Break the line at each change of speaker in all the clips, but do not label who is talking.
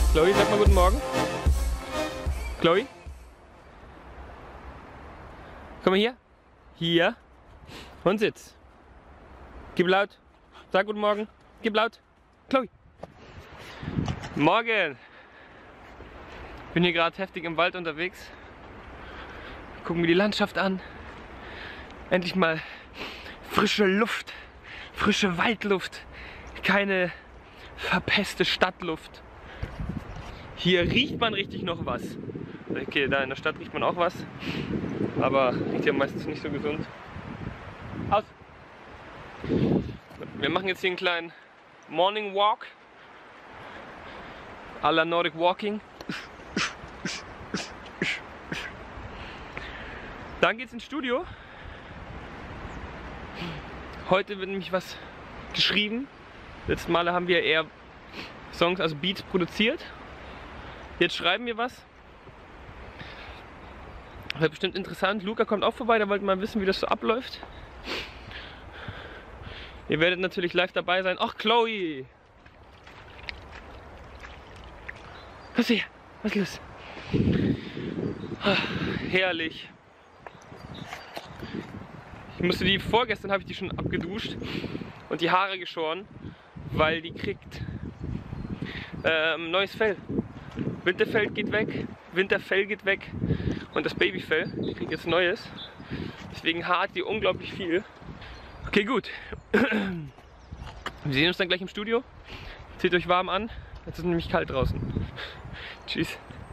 Chloe, sag mal guten Morgen. Chloe? Komm mal hier. Hier. Und sitz. Gib laut. Sag guten Morgen. Gib laut. Chloe. Morgen. Bin hier gerade heftig im Wald unterwegs. Gucken mir die Landschaft an. Endlich mal frische Luft. Frische Waldluft. Keine verpeste Stadtluft. Hier riecht man richtig noch was. Okay, da in der Stadt riecht man auch was. Aber riecht ja meistens nicht so gesund. Aus! Wir machen jetzt hier einen kleinen Morning Walk. À la Nordic Walking. Dann geht's ins Studio. Heute wird nämlich was geschrieben. Letztes Mal haben wir eher Songs, also Beats produziert. Jetzt schreiben wir was. Das wird bestimmt interessant. Luca kommt auch vorbei, da wollten wir mal wissen, wie das so abläuft. Ihr werdet natürlich live dabei sein. Ach, Chloe! Was ist hier? Was ist los? Herrlich. Ich musste die, vorgestern habe ich die schon abgeduscht und die Haare geschoren, weil die kriegt neues Fell. Winterfell geht weg und das Babyfell, die kriegt jetzt neues. Deswegen haart die unglaublich viel. Okay, gut. Wir sehen uns dann gleich im Studio. Zieht euch warm an, jetzt ist nämlich kalt draußen. Tschüss.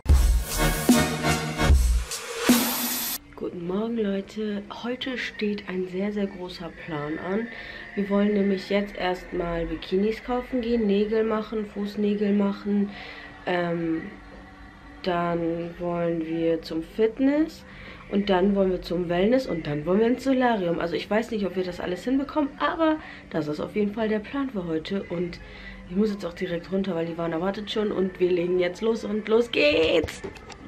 Guten Morgen Leute, heute steht ein sehr, sehr großer Plan an. Wir wollen nämlich jetzt erstmal Bikinis kaufen gehen, Nägel machen, Fußnägel machen. Dann wollen wir zum Fitness und dann wollen wir zum Wellness und dann wollen wir ins Solarium. Also ich weiß nicht, ob wir das alles hinbekommen, aber das ist auf jeden Fall der Plan für heute. Und ich muss jetzt auch direkt runter, weil die Ivana wartet schon und wir legen jetzt los und los geht's!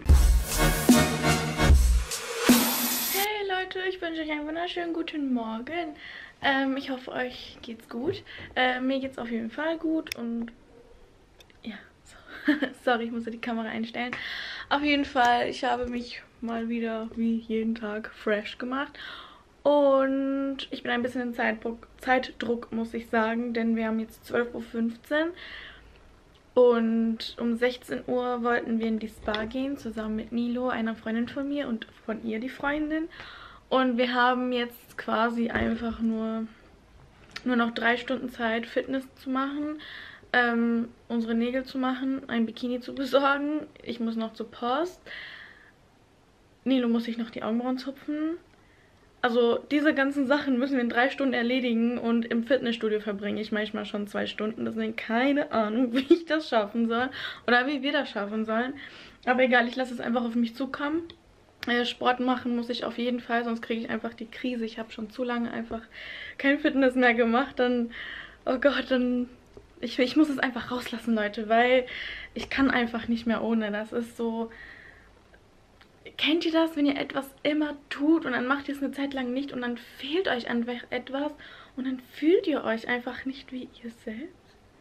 Ich wünsche euch einen wunderschönen guten Morgen. Ich hoffe, euch geht's gut. Mir geht's auf jeden Fall gut und ja, so. Sorry, ich musste die Kamera einstellen. Auf jeden Fall, ich habe mich mal wieder wie jeden Tag fresh gemacht und ich bin ein bisschen in Zeitdruck, muss ich sagen, denn wir haben jetzt 12:15 Uhr und um 16 Uhr wollten wir in die Spa gehen, zusammen mit Nilo, einer Freundin von mir und von ihr die Freundin. Und wir haben jetzt quasi einfach nur noch 3 Stunden Zeit, Fitness zu machen, unsere Nägel zu machen, ein Bikini zu besorgen. Ich muss noch zur Post. Nilo muss sich noch die Augenbrauen zupfen. Also diese ganzen Sachen müssen wir in 3 Stunden erledigen und im Fitnessstudio verbringe ich manchmal schon 2 Stunden. Deswegen keine Ahnung, wie ich das schaffen soll oder wie wir das schaffen sollen. Aber egal, ich lasse es einfach auf mich zukommen. Sport machen muss ich auf jeden Fall, sonst kriege ich einfach die Krise. Ich habe schon zu lange einfach kein Fitness mehr gemacht. Dann, oh Gott, dann... Ich muss es einfach rauslassen, Leute, weil ich kann einfach nicht mehr ohne. Das ist so... Kennt ihr das, wenn ihr etwas immer tut und dann macht ihr es eine Zeit lang nicht und dann fehlt euch einfach etwas und dann fühlt ihr euch einfach nicht wie ihr selbst?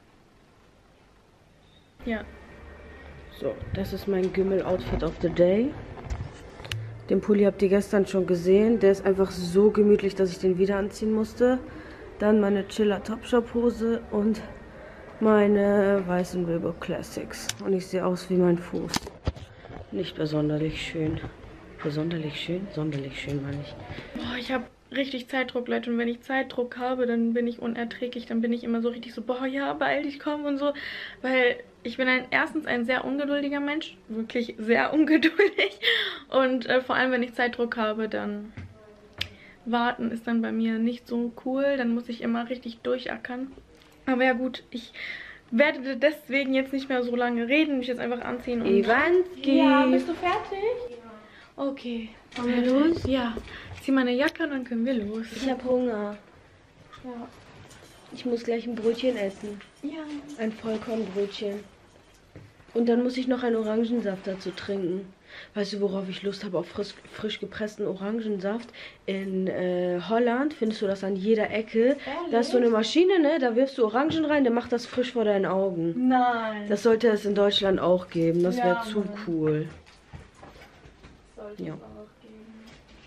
Ja.
So, das ist mein Gümmel-Outfit of the Day. Den Pulli habt ihr gestern schon gesehen. Der ist einfach so gemütlich, dass ich den wieder anziehen musste. Dann meine Chiller Topshop Hose und meine weißen Reebok Classics. Und ich sehe aus wie mein Fuß. Nicht besonderlich schön. Besonderlich schön? Sonderlich schön, meine ich.
Boah, ich habe richtig Zeitdruck, Leute. Und wenn ich Zeitdruck habe, dann bin ich unerträglich. Dann bin ich immer so richtig so, boah, ja, beeil dich, komm und so. Weil ich bin erstens ein sehr ungeduldiger Mensch. Wirklich sehr ungeduldig. Und vor allem, wenn ich Zeitdruck habe, dann warten ist dann bei mir nicht so cool. Dann muss ich immer richtig durchackern. Aber ja gut, ich werde deswegen jetzt nicht mehr so lange reden. Mich jetzt einfach anziehen und...
Iwanski!
Ja, bist du fertig? Ja. Okay.
Wollen wir los?
Ja. Ich zieh meine Jacke und dann können wir los.
Ich habe Hunger.
Ja.
Ich muss gleich ein Brötchen essen.
Ja.
Ein Vollkornbrötchen. Und dann muss ich noch einen Orangensaft dazu trinken. Weißt du, worauf ich Lust habe? Auf frisch gepressten Orangensaft. In Holland findest du das an jeder Ecke.
Ehrlich?
Da ist so eine Maschine, ne? Da wirfst du Orangen rein, der macht das frisch vor deinen Augen.
Nein.
Das sollte es in Deutschland auch geben. Das wäre
Ja,
zu
Mann.
cool.
Sollte
Ja.
es auch geben.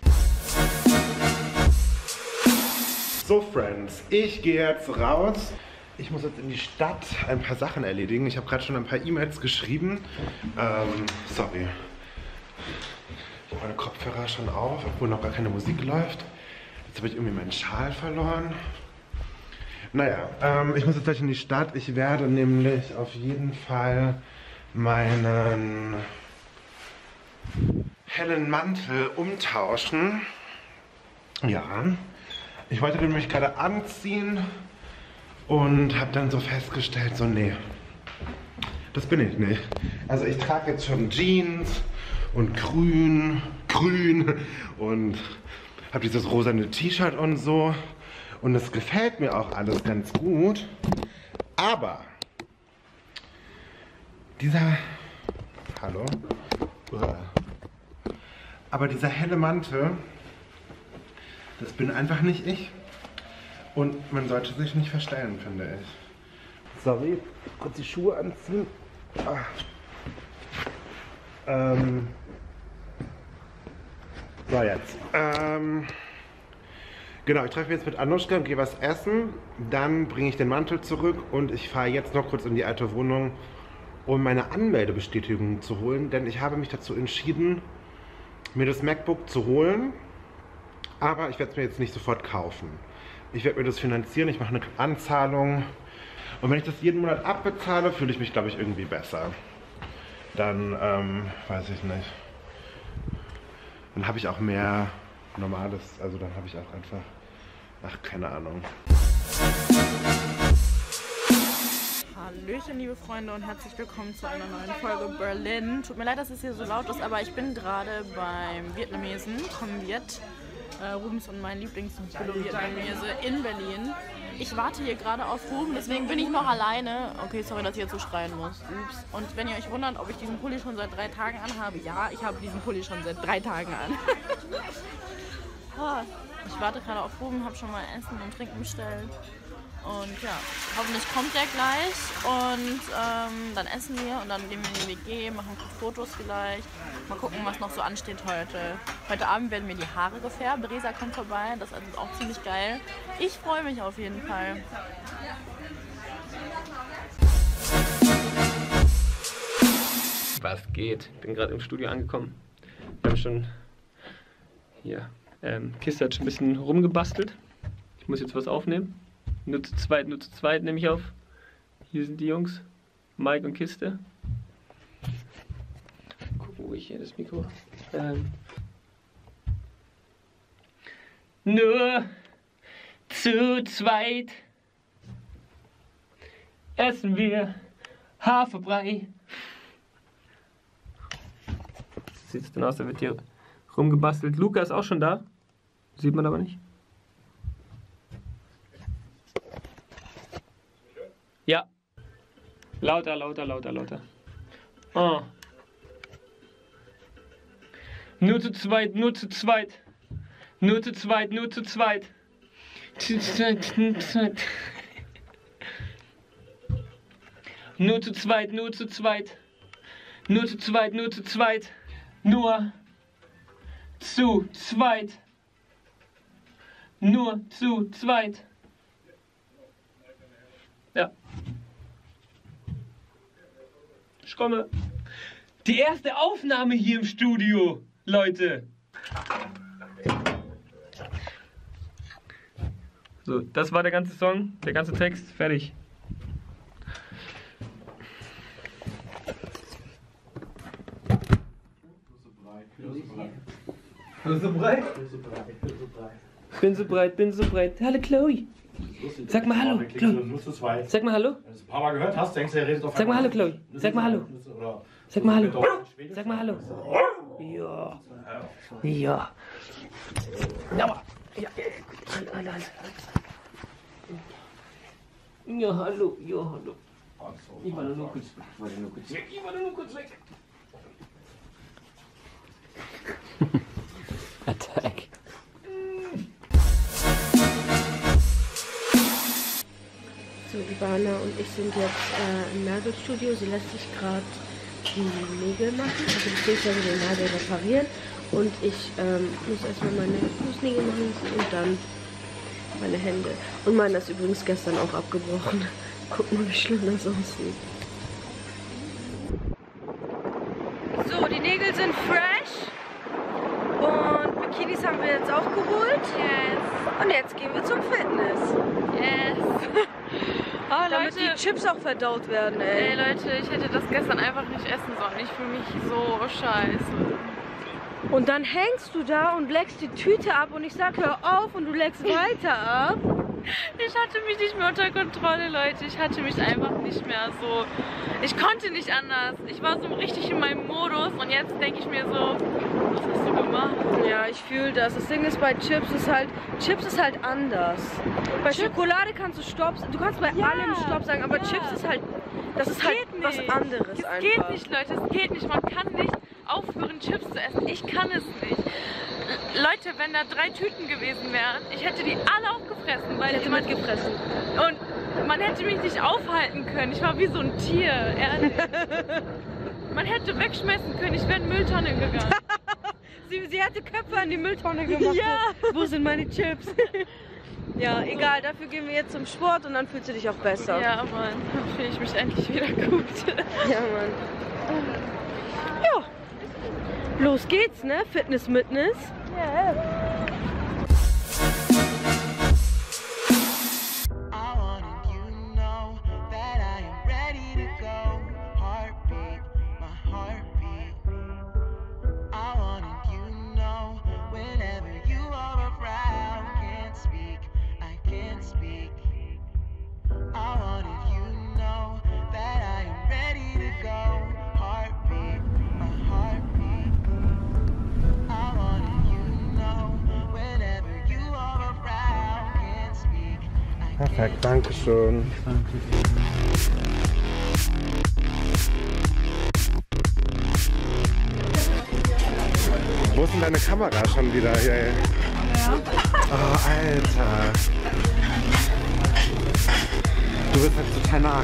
So, Friends, ich gehe jetzt raus. Ich muss jetzt in die Stadt ein paar Sachen erledigen. Ich habe gerade schon ein paar E-Mails geschrieben. Sorry. Ich habe meine Kopfhörer schon auf, obwohl noch gar keine Musik läuft. Jetzt habe ich irgendwie meinen Schal verloren. Naja, ich muss jetzt gleich in die Stadt. Ich werde nämlich auf jeden Fall meinen hellen Mantel umtauschen. Ja. Ich wollte den nämlich gerade anziehen und habe dann so festgestellt, so nee, das bin ich nicht. Also ich trage jetzt schon Jeans und grün und habe dieses rosane T-Shirt und so und es gefällt mir auch alles ganz gut, aber dieser, hallo, aber dieser helle Mantel, das bin einfach nicht ich. Und man sollte sich nicht verstellen, finde ich. Sorry, kurz die Schuhe anziehen. So, jetzt. Genau, ich treffe mich jetzt mit Anuschka und gehe was essen. Dann bringe ich den Mantel zurück und ich fahre jetzt noch kurz in die alte Wohnung, um meine Anmeldebestätigung zu holen. Denn ich habe mich dazu entschieden, mir das MacBook zu holen. Aber ich werde es mir jetzt nicht sofort kaufen. Ich werde mir das finanzieren, ich mache eine Anzahlung. Und wenn ich das jeden Monat abbezahle, fühle ich mich, glaube ich, irgendwie besser. Dann, weiß ich nicht. Dann habe ich auch mehr Normales, also dann habe ich auch einfach, ach, keine Ahnung.
Hallöchen, liebe Freunde, und herzlich willkommen zu einer neuen Folge Berlin. Tut mir leid, dass es hier so laut ist, aber ich bin gerade beim Vietnamesen, Tom Viet. Rubens und mein Lieblings-Vietnamese in Berlin. Ich warte hier gerade auf Ruben, deswegen bin ich noch alleine. Okay, sorry, dass ich jetzt so schreien muss. Ups. Und wenn ihr euch wundert, ob ich diesen Pulli schon seit 3 Tagen anhabe, ja, ich habe diesen Pulli schon seit 3 Tagen an. Ich warte gerade auf Ruben, habe schon mal Essen und Trinken bestellt. Und ja, hoffentlich kommt der gleich und dann essen wir und dann gehen wir in die WG, machen Fotos vielleicht. Mal gucken, was noch so ansteht heute. Heute Abend werden mir die Haare gefärbt. Resa kommt vorbei, das ist also auch ziemlich geil. Ich freue mich auf jeden Fall.
Was geht? Bin gerade im Studio angekommen. Wir haben schon hier, Kiste hat schon ein bisschen rumgebastelt. Ich muss jetzt was aufnehmen. Nur zu zweit nehme ich auf. Hier sind die Jungs, Mike und Kiste. Gucken, wo ich hier das Mikro. Nur zu zweit essen wir Haferbrei. Sieht es denn aus, da wird hier rumgebastelt. Luca ist auch schon da. Sieht man aber nicht. Ja. Lauter. Oh. Nur zu zweit. Nur zu zweit. Nur zu zweit. Nur zu zweit. Nur zu zweit. Nur zu zweit. Nur zu zweit. Nur zu zweit. Nur zu zweit. Nur zu zweit. Nur zu zweit. Ja. Ich komme. Die erste Aufnahme hier im Studio, Leute. So, das war der ganze Song, der ganze Text, fertig. Bin so breit. Hallo Chloe. Sag mal hallo, Chloe. Sag mal hallo.
Wenn du es ein paar Mal gehört hast, denkst du, er redet auf
Sag mal hallo, Chloe. Sag mal hallo. Sag mal hallo. Sag mal hallo. Ja. Ja. Ja. Ja, hallo. Ja, hallo. Ich war nur kurz weg. Attack.
So, die Bana und ich sind jetzt im Nagelstudio. Sie lässt sich gerade die Nägel machen, also beziehungsweise den Nagel reparieren. Und ich muss erstmal meine Fußnägel machen und dann meine Hände. Und meiner ist übrigens gestern auch abgebrochen. Guck mal, wie schlimm das aussieht. So, die Nägel sind fresh. Und Bikinis haben wir jetzt auch geholt.
Yes.
Und jetzt gehen wir zum Fitness.
Yes.
Oh, damit die Chips auch verdaut werden, ey.
Ey Leute, ich hätte das gestern einfach nicht essen sollen. Ich fühle mich so scheiße.
Und dann hängst du da und leckst die Tüte ab und ich sag, hör auf und du leckst weiter ab.
Ich hatte mich nicht mehr unter Kontrolle, Leute. Ich hatte mich einfach nicht mehr so... Ich konnte nicht anders. Ich war so richtig in meinem Modus und jetzt denke ich mir so, was hast du gemacht?
Ja, ich fühle das. Das Ding ist, bei Chips ist halt anders. Bei Schokolade kannst du Stopp, du kannst bei allem Stopp sagen, aber Chips ist halt, das ist halt was anderes
Es
einfach.
geht nicht, Leute, es geht nicht. Man kann nicht aufhören, Chips zu essen. Ich kann es nicht. Leute, wenn da 3 Tüten gewesen wären, ich hätte die alle aufgefressen. Weil
Ich hätte mitgefressen.
Und man hätte mich nicht aufhalten können. Ich war wie so ein Tier, ehrlich. Man hätte wegschmeißen können. Ich wäre in die Mülltonne gegangen.
Sie hätte Köpfe in die Mülltonne gemacht.
Ja.
So, wo sind meine Chips? Ja, egal, dafür gehen wir jetzt zum Sport und dann fühlst du dich auch besser.
Ja, Mann, dann fühle ich mich endlich wieder gut.
Ja, Mann. Ja. Los geht's, ne? Fitness mitness.
Perfekt, danke schön. Wo ist denn deine Kamera schon wieder hier? Oh, Alter. Du bist halt total Nara.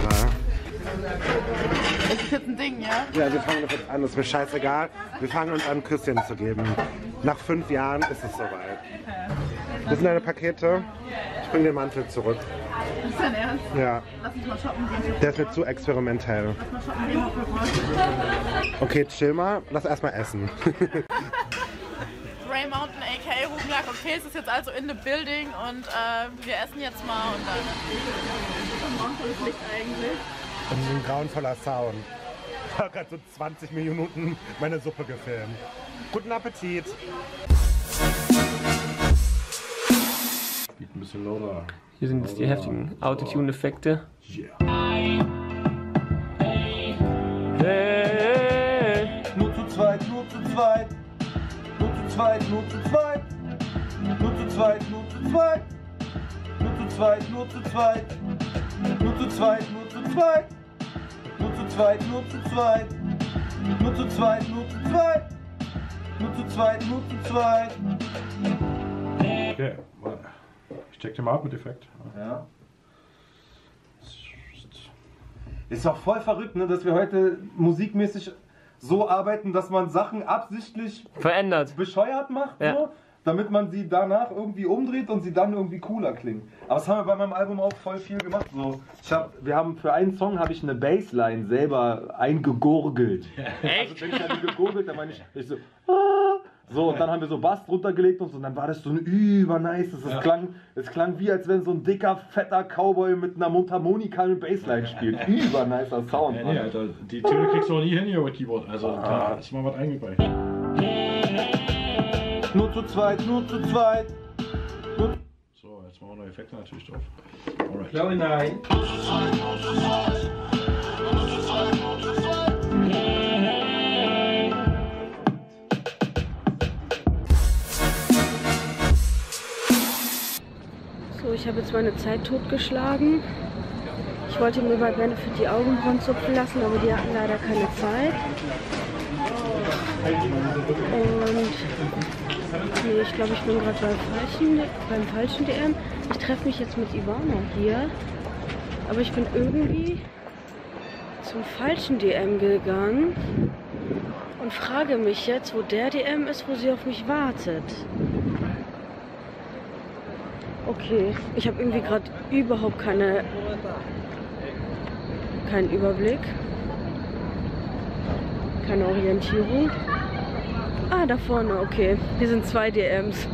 Das ist jetzt ein Ding, ja?
Ja, wir fangen das jetzt an, das ist mir scheißegal. Wir fangen uns an, Küsschen zu geben. Nach 5 Jahren ist es soweit. Wo sind deine Pakete? Ich bring den Mantel zurück.
Das ist dein Ernst?
Ja.
Lass uns mal shoppen gehen.
Der ist mir zu experimentell.
Lass mal shoppen gehen, was wir wollen.
Okay, chill mal. Lass erstmal essen.
Grey Mountain aka Rubenlack. Okay, es ist jetzt also in the building und wir essen jetzt mal und dann. Grauenvolles Licht eigentlich.
Und ein grauenvoller Sound. Ich habe gerade so 20 Minuten meine Suppe gefilmt. Guten Appetit!
Spielt ein bisschen lauter.
Hier sind jetzt die heftigen Autotune-Effekte.
Yeah.
Hey.
Nur zu zweit, nur zu zweit. Nur zu zweit, nur zu zweit. Nur zu zweit, nur zu zweit. Nur zu zweit, nur zu zweit. Nur zu zweit, nur zu zweit. Nur zu zweit, nur zu zweit. Nur zu zweit, nur zu zweit. Nur zu zweit, nur zu zweit.
Okay, warte. Ich check den mal ab mit Effekt.
Ja. Ist doch voll verrückt, ne, dass wir heute musikmäßig so arbeiten, dass man Sachen absichtlich
Verändert.
bescheuert macht,
Ja.
so, damit man sie danach irgendwie umdreht und sie dann irgendwie cooler klingen. Aber das haben wir bei meinem Album auch voll viel gemacht. So. Wir haben für einen Song habe ich eine Bassline selber eingegurgelt.
Echt?
Also wenn ich eine gegurgelt, dann meine ich so, so, und dann haben wir so Bass drunter gelegt und so, und dann war das so ein übernice. Es klang wie, als wenn so ein dicker, fetter Cowboy mit einer Mundharmonika eine Bassline spielt. Übernicer Sound.
Ja, nee, Alter, die Töne kriegst du noch nie hin hier über Keyboard. Also da ist mal was eingepeilt.
Nur zu zweit, nur zu zweit.
So, jetzt machen wir noch Effekte natürlich drauf. Alright.
Glaube nein.
So, ich habe jetzt meine Zeit totgeschlagen. Ich Ich wollte mir bei Benefit die Augenbrauen zupfen lassen, aber die hatten leider keine Zeit. Und nee, ich glaube, ich bin gerade beim falschen DM. Ich treffe mich jetzt mit Ivana hier. Aber ich bin irgendwie zum falschen DM gegangen und frage mich jetzt, wo der DM ist, wo sie auf mich wartet. Okay, ich habe irgendwie gerade überhaupt keinen Überblick. Keine Orientierung. Ah, da vorne, okay. Hier sind 2 DMs.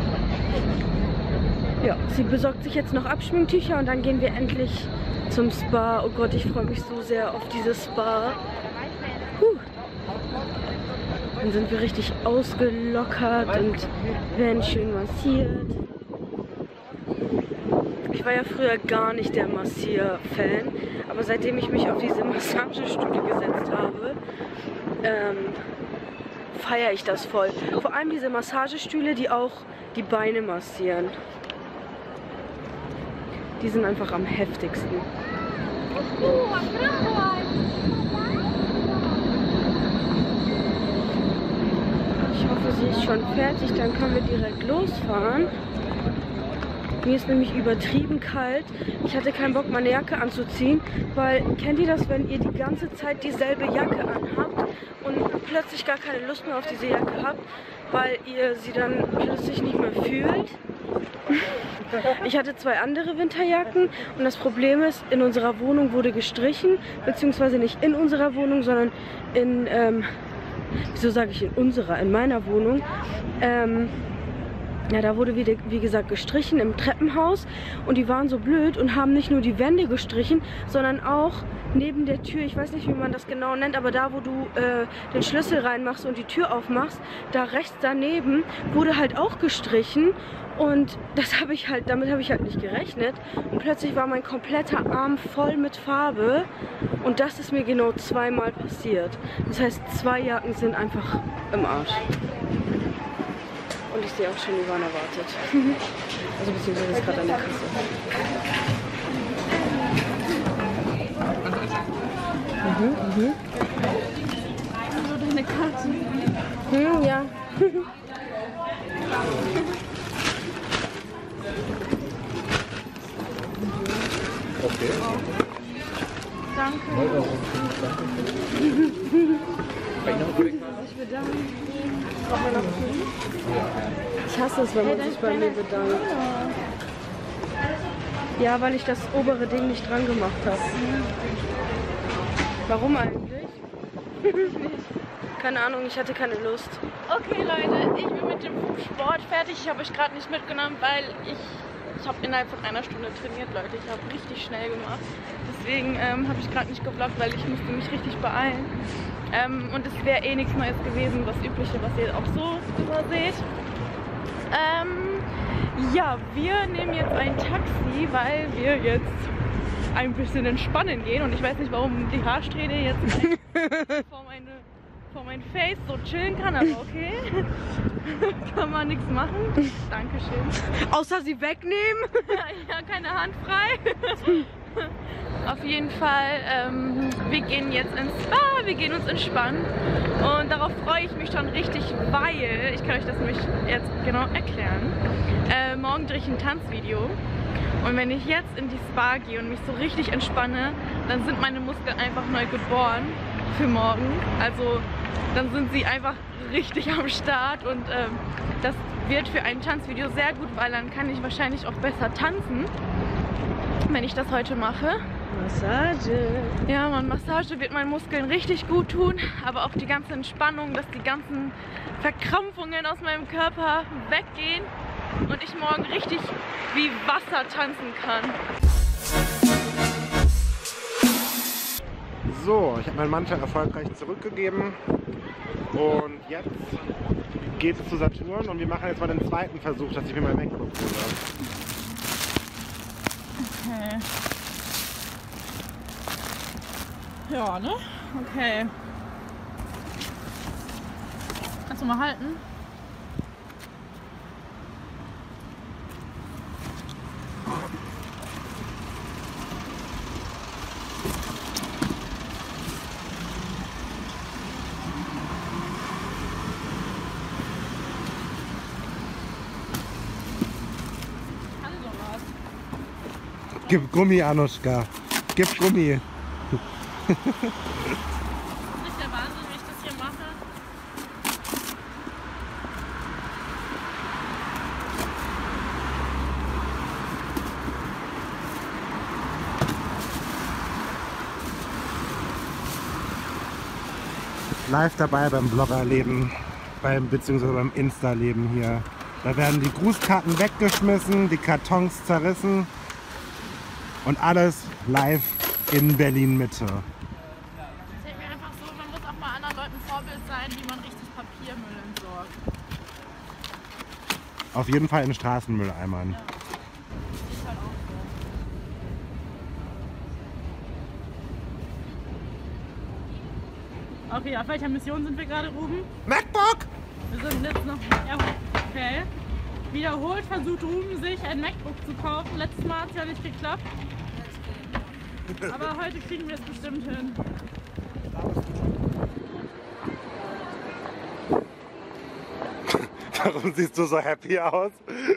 Ja, sie besorgt sich jetzt noch Abschminktücher und dann gehen wir endlich zum Spa. Oh Gott, ich freue mich so sehr auf dieses Spa. Dann sind wir richtig ausgelockert und werden schön massiert. Ich war ja früher gar nicht der Massier-Fan, aber seitdem ich mich auf diese Massagestühle gesetzt habe, feiere ich das voll. Vor allem diese Massagestühle, die auch die Beine massieren. Die sind einfach am heftigsten. Ich hoffe, sie ist schon fertig, dann können wir direkt losfahren. Mir ist nämlich übertrieben kalt. Ich hatte keinen Bock, meine Jacke anzuziehen, weil, kennt ihr das, wenn ihr die ganze Zeit dieselbe Jacke anhabt und plötzlich gar keine Lust mehr auf diese Jacke habt, weil ihr sie dann plötzlich nicht mehr fühlt? Ich hatte 2 andere Winterjacken und das Problem ist, in unserer Wohnung wurde gestrichen, beziehungsweise nicht in unserer Wohnung, sondern in, wieso sage ich in meiner Wohnung, ja, da wurde wie gesagt gestrichen im Treppenhaus und die waren so blöd und haben nicht nur die Wände gestrichen, sondern auch neben der Tür, ich weiß nicht, wie man das genau nennt, aber da, wo du den Schlüssel reinmachst und die Tür aufmachst, da rechts daneben wurde halt auch gestrichen und damit habe ich halt nicht gerechnet und plötzlich war mein kompletter Arm voll mit Farbe und das ist mir genau 2-mal passiert. Das heißt, 2 Jacken sind einfach im Arsch. Und ich sehe auch schon, Ivana wartet. Also beziehungsweise ist gerade an der Kasse.
So deine Karte.
Ja.
Okay.
Danke.
Ich bedanke mich. Ich hasse es, wenn man sich bei mir bedankt. Ja, weil ich das obere Ding nicht dran gemacht habe. Warum eigentlich? Keine Ahnung, ich hatte keine Lust.
Okay, Leute, ich bin mit dem Sport fertig. Ich habe euch gerade nicht mitgenommen, weil ich habe innerhalb von einer Stunde trainiert, Leute. Ich habe richtig schnell gemacht. Deswegen habe ich gerade nicht gevloggt, weil ich musste mich richtig beeilen. Und es wäre eh nichts Neues gewesen, das Übliche, was ihr auch so überseht. Ja, wir nehmen jetzt ein Taxi, weil wir jetzt ein bisschen entspannen gehen. Und ich weiß nicht, warum die Haarsträhne jetzt vor mein Face so chillen kann, aber okay. Kann man nichts machen. Dankeschön.
Außer sie wegnehmen?
Ja, keine Hand frei. Auf jeden Fall, wir gehen jetzt ins Spa, wir gehen uns entspannen und darauf freue ich mich schon richtig, weil, ich kann euch das nämlich jetzt genau erklären, morgen drehe ich ein Tanzvideo und wenn ich jetzt in die Spa gehe und mich so richtig entspanne, dann sind meine Muskeln einfach neu geboren für morgen, also dann sind sie einfach richtig am Start und das wird für ein Tanzvideo sehr gut, weil dann kann ich wahrscheinlich auch besser tanzen, wenn ich das heute mache.
Massage.
Ja, man, Massage wird meinen Muskeln richtig gut tun, aber auch die ganze Entspannung, dass die ganzen Verkrampfungen aus meinem Körper weggehen und ich morgen richtig wie Wasser tanzen kann.
So, ich habe meinen Mantel erfolgreich zurückgegeben und jetzt geht es zu Saturn und wir machen jetzt mal den zweiten Versuch, dass ich mir mal MacBook hole.
Okay. Ja, ne? Okay. Kannst du mal halten?
Gib Gummi, Anuschka. Gib Gummi.
Das ist nicht der Wahnsinn, wie ich das hier mache.
Live dabei beim Bloggerleben, beziehungsweise beim Insta-Leben hier. Da werden die Grußkarten weggeschmissen, die Kartons zerrissen und alles live in Berlin-Mitte.
Ich denke mir einfach so, man muss auch mal anderen Leuten Vorbild sein, wie man richtig Papiermüll entsorgt.
Auf jeden Fall in Straßenmülleimern.
Ja. Das ist halt auch so. Okay, auf welcher Mission sind wir gerade, Ruben?
MacBook!
Wir sind jetzt noch... Ja, okay. Wiederholt versucht Ruben, sich ein MacBook zu kaufen. Letztes Mal hat es ja nicht geklappt. Aber heute kriegen wir es bestimmt hin.
Warum siehst du so happy aus?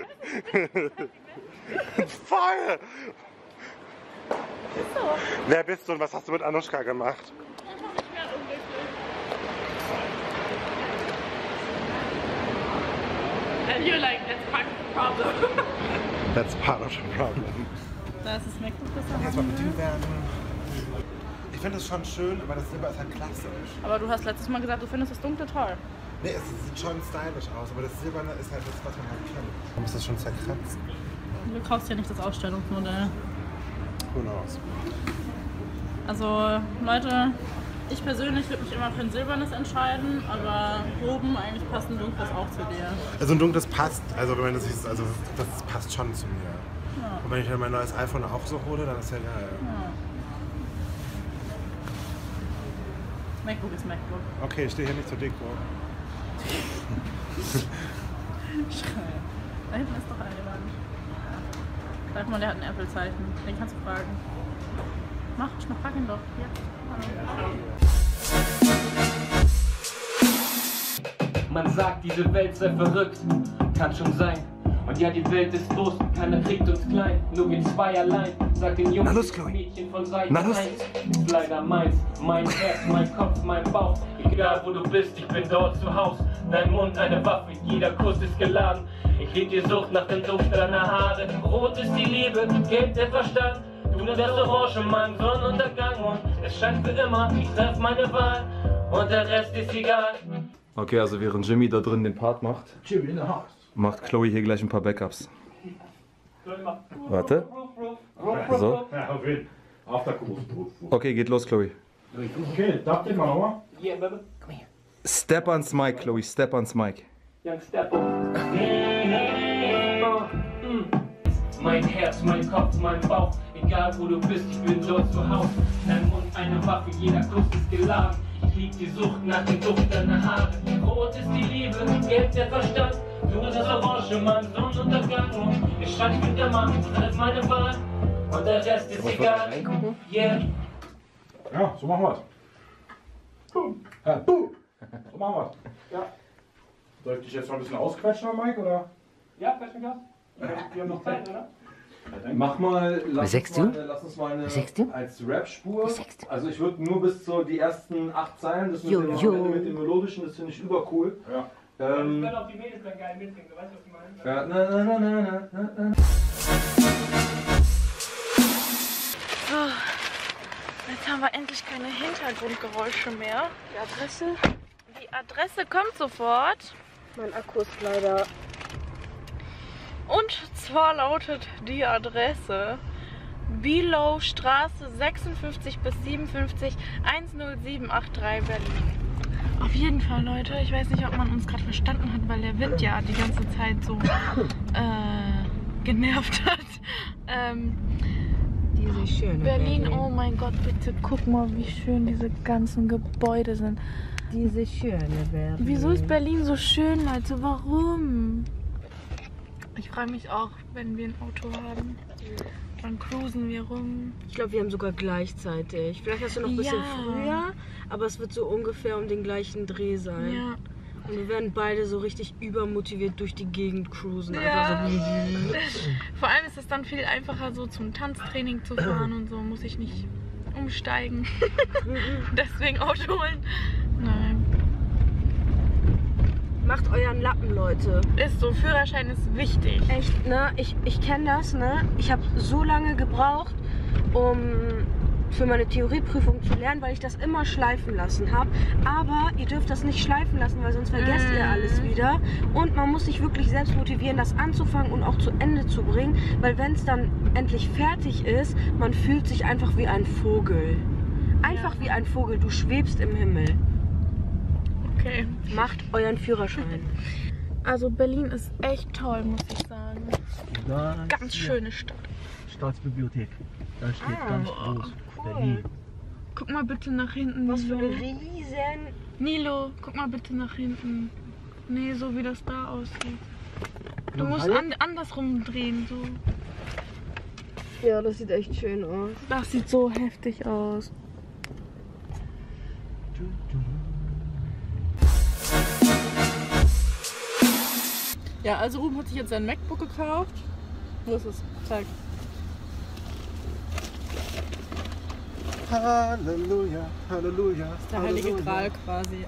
Voll!
Ist so.
Wer bist du und was hast du mit Anuschka gemacht?
Einfach nicht mehr unglücklich. And you're like, that's part of the problem.
That's part of the problem.
Da ist das MacBook, das er
Jetzt mal
haben
bedient
will.
werden. Ich finde es schon schön, aber das Silber ist halt klassisch.
Aber du hast letztes Mal gesagt, du findest das Dunkle toll.
Nee, es sieht schon stylisch aus, aber das Silberne ist halt das, was man halt kennt. Man muss das schon zerkratzen.
Du kaufst ja nicht das Ausstellungsmodell.
Who knows?
Also, Leute, ich persönlich würde mich immer für ein silbernes entscheiden, aber Ruben, eigentlich passt ein dunkles auch zu dir.
Also ein dunkles passt, also wenn man das sieht, also das passt schon zu mir.
Ja.
Und wenn ich mir mein neues iPhone auch so hole, dann ist ja geil.
Ja. MacBook ist MacBook.
Okay, ich stehe hier nicht zur Deko.
Da hinten ist doch eine Wand. Sag mal, der hat ein Apple-Zeichen. Den kannst du fragen. Frag ihn doch. Hier.
Man sagt, diese Welt sei verrückt, kann schon sein. Und ja, die Welt ist groß, keiner kriegt uns klein. Nur wir zwei allein, sagt den Jungen, Mädchen von Seite 1. Ist leider meins, mein Herz, mein Kopf, mein Bauch. Egal wo du bist, ich bin dort zu Haus. Dein Mund eine Waffe, jeder Kuss ist geladen. Ich lieb die Sucht nach dem Duft deiner Haare. Rot ist die Liebe, gelb der Verstand. Du das Orange, mein Sonnenuntergang. Und es scheint für immer, ich treff meine Wahl. Und der Rest ist egal.
Okay, also während Jimmy da drin den Part macht, macht Chloe hier gleich ein paar Backups. Warte. So. Okay, geht los, Chloe.
Okay, darf ich mal nochmal?
Yeah, baby. Come here.
Step ans Mic, Chloe, step ans Mic.
Young Step. Mein Herz, mein Kopf, mein Bauch. Egal wo du bist, ich bin dort zu Haus. Dein Mund eine Waffe, jeder Kuss ist geladen. Ich lieb die Sucht nach dem Duft deiner Haare. Rot ist die Liebe, gelb der Verstand. Du bist das Orange, mein Sonnenuntergang. Und ich stand mit der Mann, treff meine Wahl. Und der Rest ist egal. Yeah.
Ja, so machen wir's. Ja, so machen wir's. Ja. Soll ich dich jetzt noch ein bisschen ausquetschen, Mike, oder?
Ja, quatsch mich aus. Wir haben noch Zeit, oder?
Mach mal, lass uns mal eine
du?
als Rap-Spur. Also ich würde nur bis so die ersten 8 Zeilen, das mit dem Melodischen, das finde ich übercool.
Ja.
Ich werde auch die Mädels dann geil mitsingen, du weißt, was ich meine?
Ja, na.
So, jetzt haben wir endlich keine Hintergrundgeräusche mehr. Die Adresse kommt sofort.
Mein Akku ist leider...
Und zwar lautet die Adresse Below Straße 56 bis 57 10783 Berlin. Auf jeden Fall, Leute. Ich weiß nicht, ob man uns gerade verstanden hat, weil der Wind ja die ganze Zeit so genervt hat.
Diese schöne
Berlin, oh mein Gott, bitte guck mal, wie schön diese ganzen Gebäude sind.
Diese schöne Berlin.
Wieso ist Berlin so schön, Leute? Warum? Ich freue mich auch, wenn wir ein Auto haben. Dann cruisen wir rum.
Ich glaube, wir haben sogar gleichzeitig. Vielleicht hast du noch ein bisschen früher, aber es wird so ungefähr um den gleichen Dreh sein.
Ja.
Und wir werden beide so richtig übermotiviert durch die Gegend cruisen.
Ja.
Einfach so.
Vor allem ist es dann viel einfacher, so zum Tanztraining zu fahren und so muss ich nicht umsteigen. Deswegen Auto holen. Nein.
Macht euren Lappen, Leute.
Ist so, Führerschein ist wichtig.
Echt, ne? Ich kenne das, ne? Ich habe so lange gebraucht, um für meine Theorieprüfung zu lernen, weil ich das immer schleifen lassen habe. Aber ihr dürft das nicht schleifen lassen, weil sonst vergesst ihr alles wieder. Und man muss sich wirklich selbst motivieren, das anzufangen und auch zu Ende zu bringen. Weil wenn es dann endlich fertig ist, man fühlt sich einfach wie ein Vogel. Einfach wie ein Vogel, du schwebst im Himmel.
Okay.
Macht euren Führerschein.
Also Berlin ist echt toll, muss ich sagen.
Da
Ganz schöne Stadt.
Staatsbibliothek. Da steht ganz groß Berlin.
Guck mal bitte nach hinten.
Was für
Nilo.
eine riesen...
Nilo, guck mal bitte nach hinten. Nee, so wie das da aussieht. Du
Ja,
musst
Hayek?
andersrum drehen, so.
Ja, das sieht echt schön aus.
Das sieht so heftig aus.
Ja, also Ruben hat sich jetzt sein MacBook gekauft. Wo ist es? Zeig.
Halleluja, Halleluja.
Das ist der heilige Gral quasi.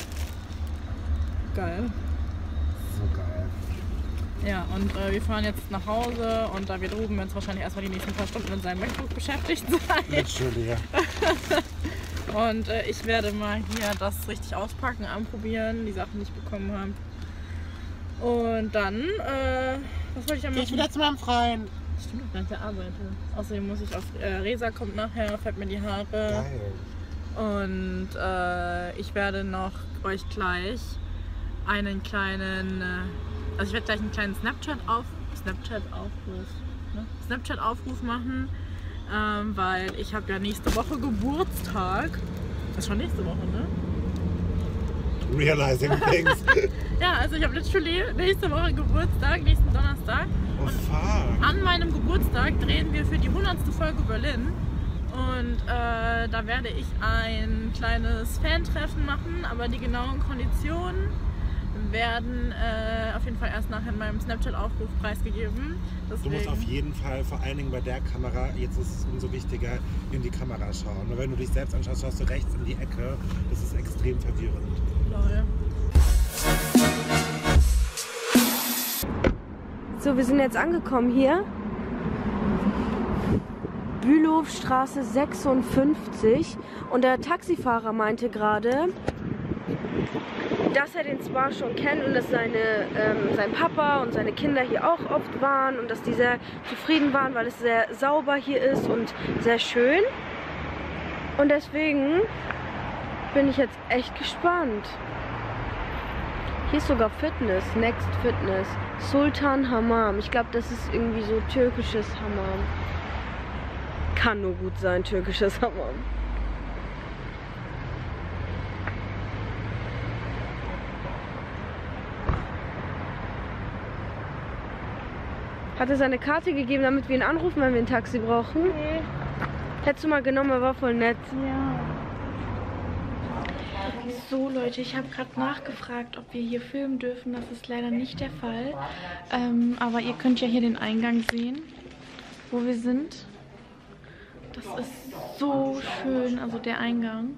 Geil.
So geil.
Ja, und wir fahren jetzt nach Hause und da wird Ruben jetzt wahrscheinlich erstmal die nächsten paar Stunden mit seinem MacBook beschäftigt sein.
Entschuldige.
Und ich werde mal hier das richtig auspacken, anprobieren, die Sachen, die ich bekommen habe. Und dann, was wollte ich am
Ich will jetzt mal am Freien.
Stimmt, ich der arbeite. Außerdem muss ich auf, Resa kommt nachher, färbt mir die Haare.
Geil.
Und ich werde noch euch gleich einen kleinen, also ich werde gleich einen kleinen Snapchat-Aufruf machen, weil ich habe ja nächste Woche Geburtstag. Das ist schon nächste Woche, ne?
Realizing things.
Ja, also ich habe literally nächste Woche Geburtstag, nächsten Donnerstag.
Oh fuck.
An meinem Geburtstag drehen wir für die 100. Folge Berlin. Und da werde ich ein kleines Fan-Treffen machen, aber die genauen Konditionen werden auf jeden Fall erst nachher in meinem Snapchat-Aufruf preisgegeben. Deswegen,
Du musst auf jeden Fall, vor allen Dingen bei der Kamera, jetzt ist es umso wichtiger, in die Kamera schauen. Weil wenn du dich selbst anschaust, schaust du rechts in die Ecke. Das ist extrem verwirrend.
Lol.
So, wir sind jetzt angekommen hier. Bülowstraße 56. Und der Taxifahrer meinte gerade, dass er den Spa schon kennt und dass sein Papa und seine Kinder hier auch oft waren und dass die sehr zufrieden waren, weil es sehr sauber hier ist und sehr schön. Und deswegen bin ich jetzt echt gespannt. Hier ist sogar Fitness, Next Fitness, Sultan Hammam. Ich glaube, das ist irgendwie so türkisches Hammam. Kann nur gut sein, türkisches Hammam. Hat er seine Karte gegeben, damit wir ihn anrufen, wenn wir ein Taxi brauchen? Nee. Hättest du mal genommen, er war voll nett.
Ja. So Leute, ich habe gerade nachgefragt, ob wir hier filmen dürfen. Das ist leider nicht der Fall. Aber ihr könnt ja hier den Eingang sehen, wo wir sind. Das ist so schön, also der Eingang.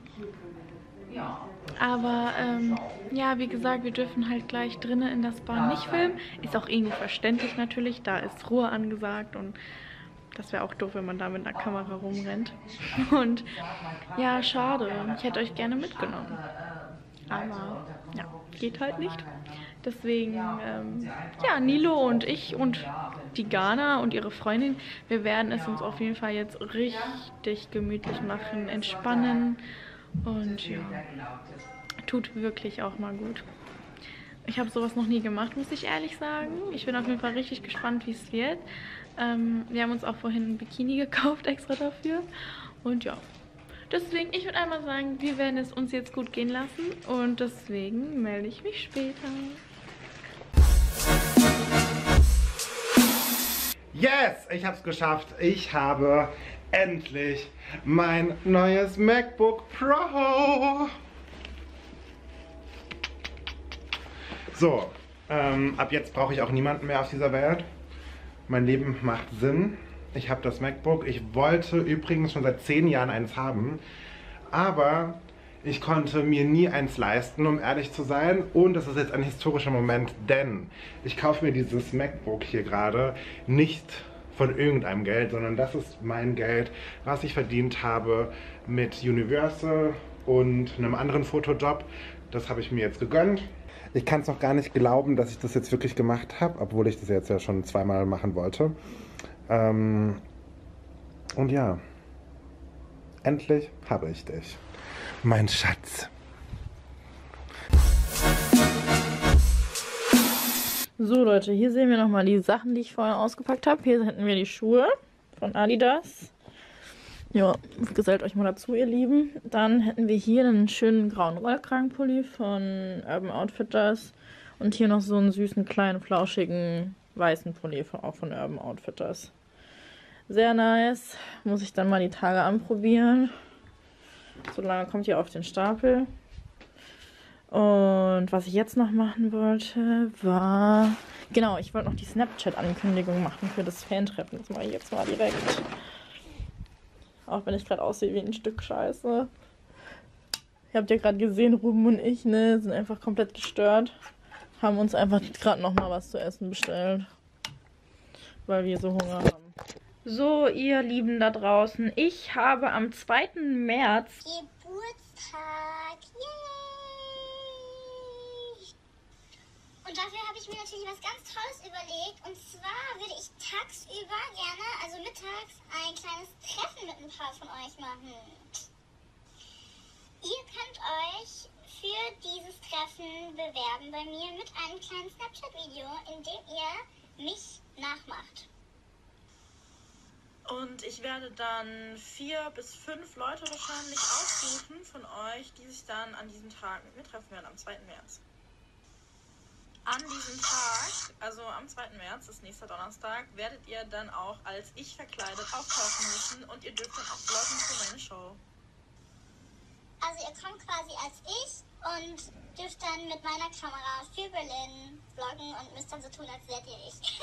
Aber ja, wie gesagt, wir dürfen halt gleich drinnen in das Spa nicht filmen. Ist auch irgendwie verständlich natürlich, da ist Ruhe angesagt und das wäre auch doof, wenn man da mit einer Kamera rumrennt. Und ja, schade, ich hätte euch gerne mitgenommen. Aber ja, geht halt nicht. Deswegen, ja, Nilo und ich und die Ghana und ihre Freundin, wir werden es uns auf jeden Fall jetzt richtig gemütlich machen, entspannen. Und ja, tut wirklich auch mal gut. Ich habe sowas noch nie gemacht, muss ich ehrlich sagen. Ich bin auf jeden Fall richtig gespannt, wie es wird. Wir haben uns auch vorhin ein Bikini gekauft, extra dafür. Und ja, deswegen, ich würde einmal sagen, wir werden es uns jetzt gut gehen lassen. Und deswegen melde ich mich später.
Yes, ich hab's geschafft. Ich habe endlich mein neues MacBook Pro. So, ab jetzt brauche ich auch niemanden mehr auf dieser Welt. Mein Leben macht Sinn. Ich habe das MacBook. Ich wollte übrigens schon seit 10 Jahren eins haben, aber ich konnte mir nie eins leisten, um ehrlich zu sein. Und das ist jetzt ein historischer Moment, denn ich kaufe mir dieses MacBook hier gerade nicht von irgendeinem Geld, sondern das ist mein Geld, was ich verdient habe mit Universal und einem anderen Fotojob. Das habe ich mir jetzt gegönnt. Ich kann es noch gar nicht glauben, dass ich das jetzt wirklich gemacht habe, obwohl ich das jetzt ja schon zweimal machen wollte. Und ja, endlich habe ich dich. Mein Schatz.
So Leute, hier sehen wir nochmal die Sachen, die ich vorher ausgepackt habe. Hier hätten wir die Schuhe von Adidas. Ja, gesellt euch mal dazu, ihr Lieben. Dann hätten wir hier einen schönen grauen Rollkragenpulli von Urban Outfitters. Und hier noch so einen süßen, kleinen, flauschigen, weißen Pulli auch von Urban Outfitters. Sehr nice. Muss ich dann mal die Tage anprobieren. So lange kommt ihr auf den Stapel. Und was ich jetzt noch machen wollte, war... Genau, ich wollte noch die Snapchat-Ankündigung machen für das Fan-Treffen. Das mache ich jetzt mal direkt. Auch wenn ich gerade aussehe wie ein Stück Scheiße. Ihr habt ja gerade gesehen, Ruben und ich, ne, sind einfach komplett gestört. Haben uns einfach gerade nochmal was zu essen bestellt. Weil wir so Hunger haben. So, ihr Lieben da draußen, ich habe am 2. März
Geburtstag. Yay! Und dafür habe ich mir natürlich was ganz Tolles überlegt. Und zwar würde ich tagsüber gerne, also mittags, ein kleines Treffen mit ein paar von euch machen. Ihr könnt euch für dieses Treffen bewerben bei mir mit einem kleinen Snapchat-Video, in dem ihr mich nachmacht.
Und ich werde dann 4 bis 5 Leute wahrscheinlich aussuchen von euch, die sich dann an diesem Tag mit mir treffen werden, am 2. März. An diesem Tag, also am 2. März, das ist nächster Donnerstag, werdet ihr dann auch als ich verkleidet auftauchen müssen und ihr dürft dann auch vloggen für meine Show.
Also ihr kommt quasi als ich und dürft dann mit meiner Kamera für Berlin vloggen und müsst dann so tun, als wärt ihr ich.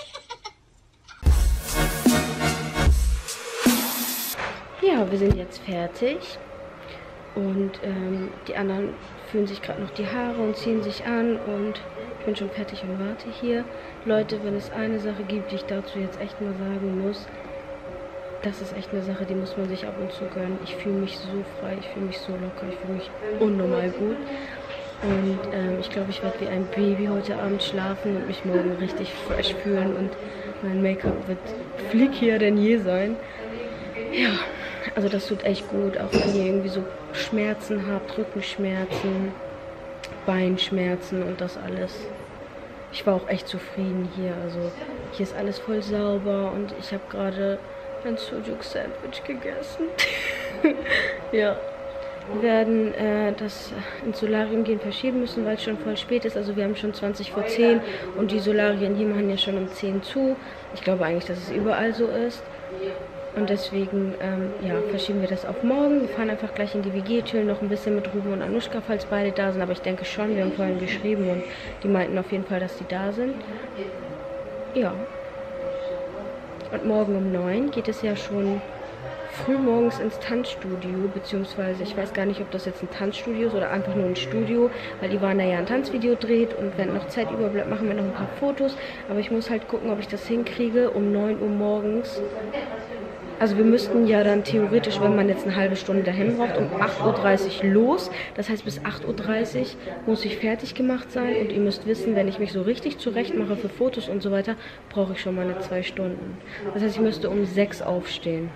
Ja, wir sind jetzt fertig und die anderen föhnen sich gerade noch die Haare und ziehen sich an und ich bin schon fertig und warte hier. Leute, wenn es eine Sache gibt, die ich dazu jetzt echt mal sagen muss, das ist echt eine Sache, die muss man sich ab und zu gönnen. Ich fühle mich so frei, ich fühle mich so locker, ich fühle mich unnormal gut. Und ich glaube, ich werde wie ein Baby heute Abend schlafen und mich morgen richtig fresh fühlen und mein Make-up wird flickier denn je sein. Ja, also das tut echt gut, auch wenn ihr irgendwie so Schmerzen habt, Rückenschmerzen, Beinschmerzen und das alles. Ich war auch echt zufrieden hier, also hier ist alles voll sauber und ich habe gerade ein Sujuk-Sandwich gegessen. Ja. Wir werden das ins Solarium gehen verschieben müssen, weil es schon voll spät ist. Also wir haben schon 20 vor 10 und die Solarien hier machen ja schon um 10 zu. Ich glaube eigentlich, dass es überall so ist. Und deswegen ja, verschieben wir das auf morgen. Wir fahren einfach gleich in die WG, chillen noch ein bisschen mit Ruben und Anushka, falls beide da sind. Aber ich denke schon, wir haben vorhin geschrieben und die meinten auf jeden Fall, dass die da sind. Ja. Und morgen um 9 geht es ja schon früh morgens ins Tanzstudio, beziehungsweise ich weiß gar nicht, ob das jetzt ein Tanzstudio ist oder einfach nur ein Studio, weil Ivana ja ein Tanzvideo dreht und wenn noch Zeit überbleibt, machen wir noch ein paar Fotos. Aber ich muss halt gucken, ob ich das hinkriege um 9 Uhr morgens. Also wir müssten ja dann theoretisch, wenn man jetzt eine halbe Stunde dahin braucht, um 8:30 Uhr los. Das heißt, bis 8:30 Uhr muss ich fertig gemacht sein. Und ihr müsst wissen, wenn ich mich so richtig zurecht mache für Fotos und so weiter, brauche ich schon mal 2 Stunden. Das heißt, ich müsste um 6 Uhr aufstehen.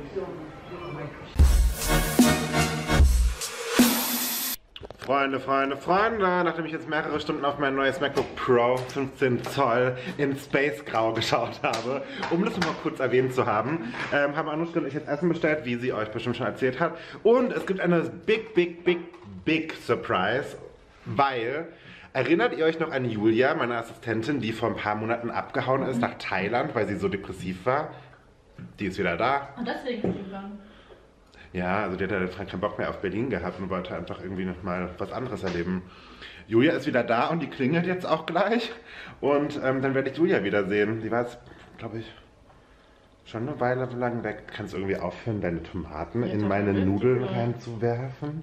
Freunde, nachdem ich jetzt mehrere Stunden auf mein neues MacBook Pro 15 Zoll in Space Grau geschaut habe, um das nochmal kurz erwähnt zu haben, haben Anushka und ich jetzt Essen bestellt, wie sie euch bestimmt schon erzählt hat. Und es gibt eine big Surprise, weil, erinnert ihr euch noch an Julia, meine Assistentin, die vor ein paar Monaten abgehauen ist nach Thailand, weil sie so depressiv war? Die ist wieder da.
Und deswegen ist sie dran.
Ja, also die hat ja keinen Bock mehr auf Berlin gehabt und wollte einfach irgendwie noch mal was anderes erleben. Julia ist wieder da und die klingelt jetzt auch gleich. Und dann werde ich Julia wiedersehen. Die war jetzt, glaube ich, schon eine Weile lang weg. Kannst du irgendwie aufhören, deine Tomaten in meine Nudeln reinzuwerfen?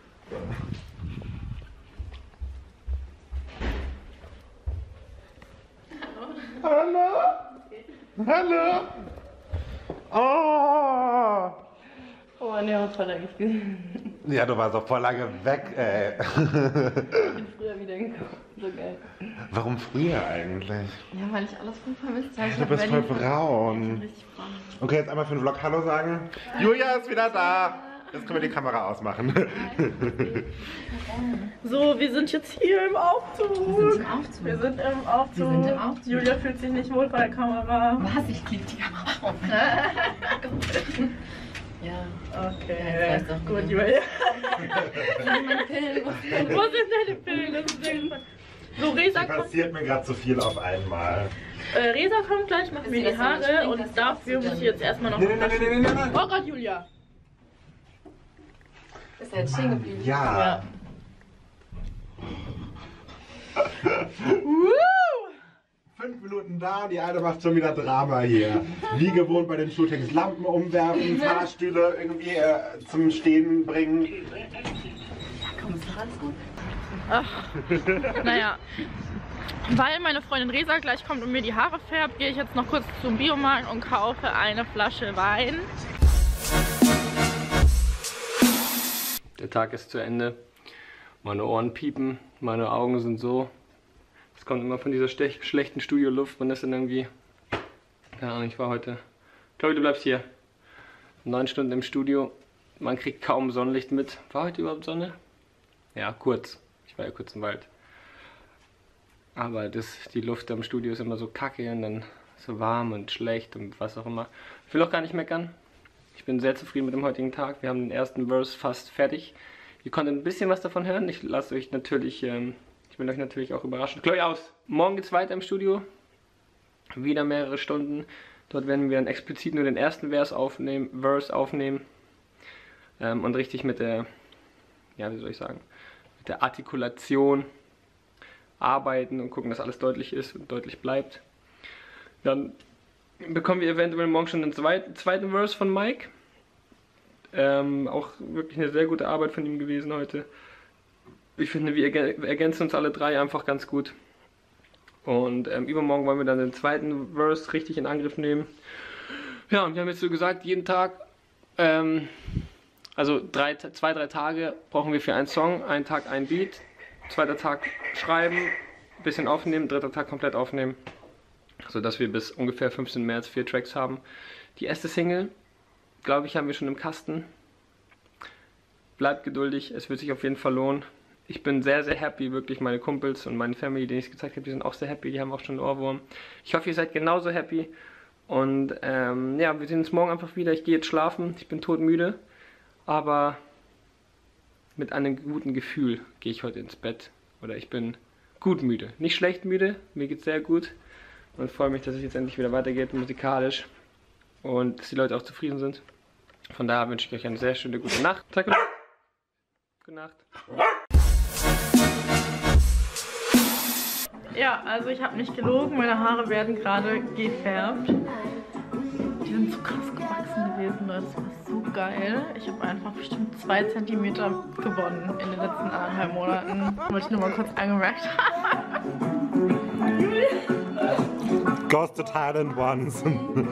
Hallo? Hallo? Oh!
Oh, ne, hat voll lange gesehen.
Ja, du warst auch voll lange weg, ey.
Ich bin früher wieder gekommen. So geil.
Warum früher eigentlich?
Ja, weil ich alles voll vermisst habe.
Du bist voll braun. Okay, jetzt einmal für den Vlog Hallo sagen. Julia ist wieder da. Jetzt können wir die Kamera ausmachen.
So, wir sind jetzt hier im Aufzug. Wir sind im Aufzug. Julia fühlt sich nicht wohl vor der Kamera.
Was? Ich klick die Kamera auf. Ja.
Okay. Ja, gut, Julia.
Meine Pillen.
Wo sind deine Pillen? Das ist sehr gut. So, Resa kommt.
Passiert mir gerade zu viel auf einmal.
Resa kommt gleich, macht mir die Haare und dafür muss ich jetzt erstmal noch.
Nein.
Oh Gott, Julia.
Ist er jetzt stehen geblieben?
Ja. 5 Minuten da und die eine macht schon wieder Drama hier. Wie gewohnt bei den Shootings. Lampen umwerfen, Fahrstühle irgendwie zum Stehen bringen.
Ja, komm, ist doch alles gut.
Ach, naja. Weil meine Freundin Resa gleich kommt und mir die Haare färbt, gehe ich jetzt noch kurz zum Biomarkt und kaufe eine Flasche Wein.
Der Tag ist zu Ende. Meine Ohren piepen, meine Augen sind so. Es kommt immer von dieser schlechten Studioluft. Man ist dann irgendwie. Keine Ahnung, ich war heute. Chloe, du bleibst hier. 9 Stunden im Studio. Man kriegt kaum Sonnenlicht mit. War heute überhaupt Sonne? Ja, kurz. Ich war ja kurz im Wald. Aber die Luft am Studio ist immer so kacke und dann so warm und schlecht und was auch immer. Ich will auch gar nicht meckern. Ich bin sehr zufrieden mit dem heutigen Tag. Wir haben den ersten Verse fast fertig. Ihr konntet ein bisschen was davon hören. Ich lasse euch natürlich, ich will euch natürlich auch überraschen. Chloe, aus! Morgen geht's weiter im Studio. Wieder mehrere Stunden. Dort werden wir dann explizit nur den ersten Verse aufnehmen. Und richtig mit der, ja, wie soll ich sagen, mit der Artikulation arbeiten und gucken, dass alles deutlich ist und deutlich bleibt. Dann bekommen wir eventuell morgen schon den zweiten Verse von Mike. Auch wirklich eine sehr gute Arbeit von ihm gewesen heute. Ich finde, wir ergänzen uns alle drei einfach ganz gut. Und übermorgen wollen wir dann den zweiten Verse richtig in Angriff nehmen. Ja, und wir haben jetzt so gesagt, jeden Tag, also 2-3 Tage brauchen wir für einen Song, einen Tag ein Beat, 2. Tag schreiben, bisschen aufnehmen, 3. Tag komplett aufnehmen. Sodass wir bis ungefähr 15. März 4 Tracks haben. Die erste Single, glaube ich, haben wir schon im Kasten. Bleibt geduldig, es wird sich auf jeden Fall lohnen. Ich bin sehr, sehr happy, wirklich meine Kumpels und meine Family, denen ich es gezeigt habe, die sind auch sehr happy, die haben auch schon einen Ohrwurm. Ich hoffe, ihr seid genauso happy. Und ja, wir sehen uns morgen einfach wieder. Ich gehe jetzt schlafen, ich bin todmüde. Aber mit einem guten Gefühl gehe ich heute ins Bett. Oder ich bin gut müde. Nicht schlecht müde, mir geht es sehr gut. Und freue mich, dass es jetzt endlich wieder weitergeht, musikalisch. Und dass die Leute auch zufrieden sind. Von daher wünsche ich euch eine sehr schöne gute Nacht. Sag gute Nacht.
Ja, also ich habe nicht gelogen, meine Haare werden gerade gefärbt. Die sind so krass gewachsen gewesen, Leute, das war so geil. Ich habe einfach bestimmt 2 cm gewonnen in den letzten 1,5 Monaten. Wollte ich nur mal kurz angemerkt haben.
Goes to Thailand once.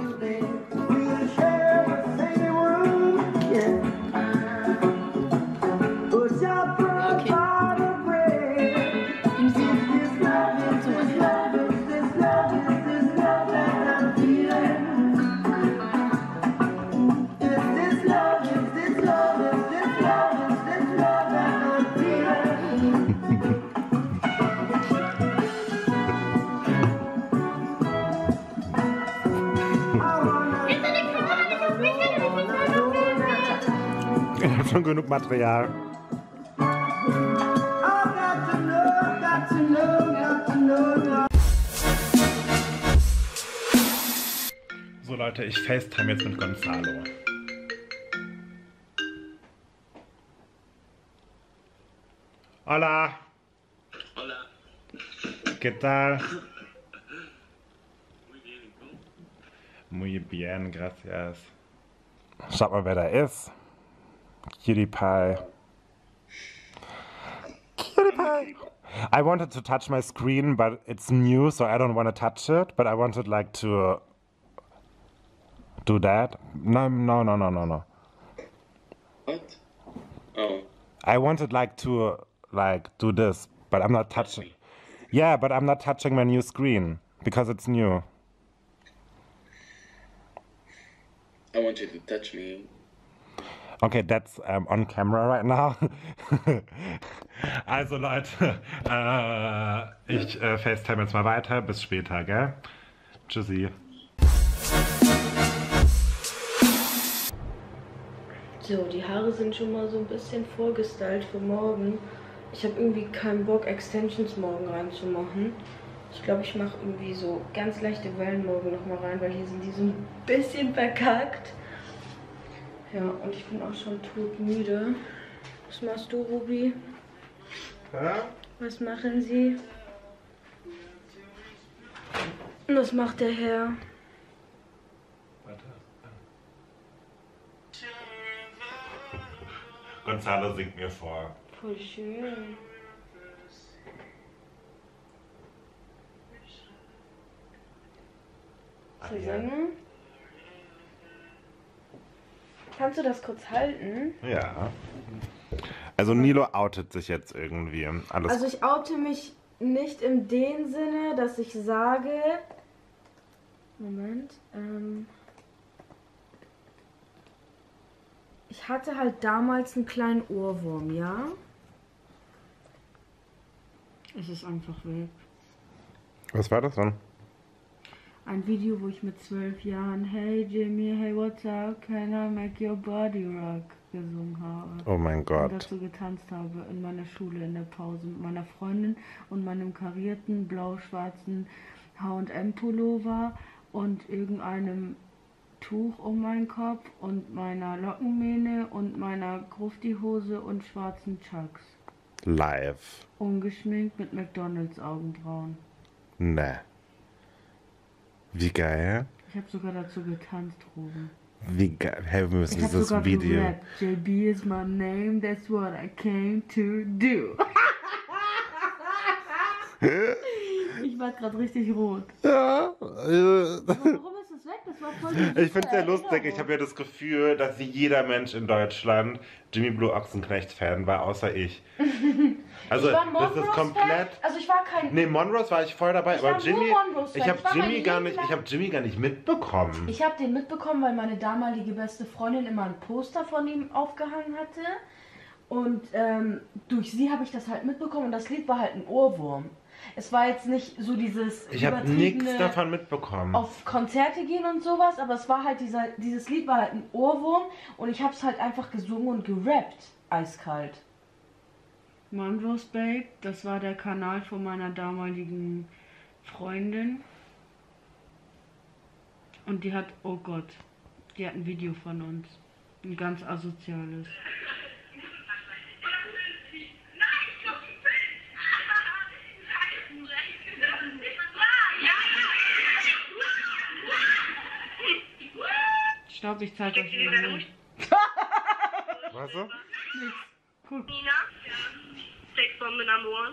Ich habe schon genug Material. So Leute, ich FaceTime jetzt mit Gonzalo. Hola.
Hola.
¿Qué tal? Muy bien, gracias. Schaut mal, wer da ist. Cutie Pie. Cutie Pie. I wanted to touch my screen, but it's new, so I don't want to touch it. But I wanted like to do that. No.
What? Oh.
I wanted like to do this, but I'm not touching. Yeah, but I'm not touching my new screen because it's new.
I want you to touch me.
Okay, that's on camera right now. Also Leute, ich FaceTime jetzt mal weiter. Bis später, gell? Tschüssi.
So, die Haare sind schon mal so ein bisschen vorgestylt für morgen. Ich habe irgendwie keinen Bock, Extensions morgen reinzumachen. Ich glaube, ich mache irgendwie so ganz leichte Wellen morgen nochmal rein, weil hier sind die so ein bisschen verkackt. Ja, und ich bin auch schon todmüde. Was machst du, Ruby?
Ja?
Was machen Sie? Was macht der Herr?
Warte. Gonzalo singt mir vor.
Voll schön. Zu singen? Kannst du das kurz halten?
Ja. Also Nilo outet sich jetzt irgendwie. Alles
Also ich oute mich nicht in dem Sinne, dass ich sage... Moment. Ich hatte halt damals einen kleinen Ohrwurm, ja? Es ist einfach weg.
Was war das denn?
Ein Video, wo ich mit 12 Jahren Hey Jimmy, hey what's up, can I make your body rock gesungen habe.
Oh mein Gott.
Und dazu getanzt habe in meiner Schule in der Pause mit meiner Freundin und meinem karierten blau-schwarzen H&M Pullover und irgendeinem Tuch um meinen Kopf und meiner Lockenmähne und meiner Grufti-Hose und schwarzen Chucks.
Live.
Ungeschminkt mit McDonalds Augenbrauen.
Ne. Wie geil.
Ich habe sogar dazu getanzt, Ruben.
Wie geil. Hey, wir müssen
Ich habe
dieses
sogar
Video.
gerappt. JB is my name, that's what I came to do. Ich war gerade richtig rot.
Ja.
Warum ist es weg? Das war voll die
Ich finde es sehr
super
lustig. Ich habe ja das Gefühl, dass jeder Mensch in Deutschland Jimmy Blue Ochsenknecht-Fan war, außer ich. Also,
ich war
das ist komplett.
Also ich war kein.
Nee, Monrose war ich voll dabei,
Ich
aber
war nur
Jimmy.
Monrose-Fan.
Ich habe
Ich war mein
Jimmy gar
Leben
nicht.
lang-
Ich habe Jimmy gar nicht mitbekommen.
Ich habe den mitbekommen, weil meine damalige beste Freundin immer ein Poster von ihm aufgehangen hatte. Und durch sie habe ich das halt mitbekommen und das Lied war halt ein Ohrwurm. Es war jetzt nicht so dieses
Ich habe nichts davon mitbekommen.
auf Konzerte gehen und sowas, aber es war halt dieses Lied war halt ein Ohrwurm und ich habe es halt einfach gesungen und gerappt, eiskalt. Monrose Babe, das war der Kanal von meiner damaligen Freundin. Und die hat, oh Gott, die hat ein Video von uns. Ein ganz asoziales. Ich glaube, ich zeige euch irgendwie.
Was so?
Nix. Guck.
Nina? Sexbombe Number One.